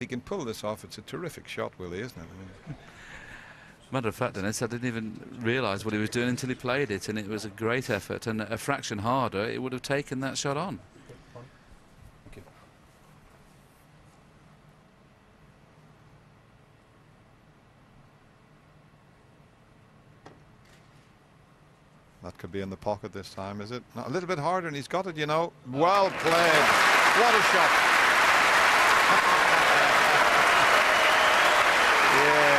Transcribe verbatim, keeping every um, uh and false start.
he can pull this off. It's a terrific shot, Willie, isn't it? I mean, matter of fact, Dennis, I didn't even realise what he was doing until he played it, and it was a great effort, and a fraction harder it would have taken that shot on. okay. That could be in the pocket this time, is it? No, a little bit harder, and he's got it, you know. Well played. What a shot. Yeah.